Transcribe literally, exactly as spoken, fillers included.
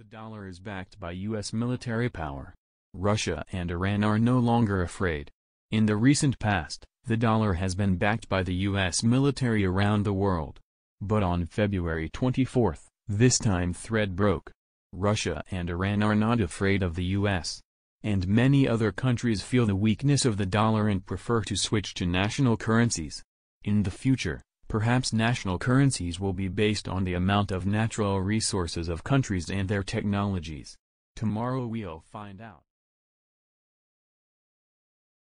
dollar is backed by U S military power. Russia and Iran are no longer afraid. In the recent past, the dollar has been backed by the U S military around the world. But on February twenty-fourth, this time thread broke. Russia and Iran are not afraid of the U S. And many other countries feel the weakness of the dollar and prefer to switch to national currencies. In the future, perhaps national currencies will be based on the amount of natural resources of countries and their technologies. Tomorrow we'll find out.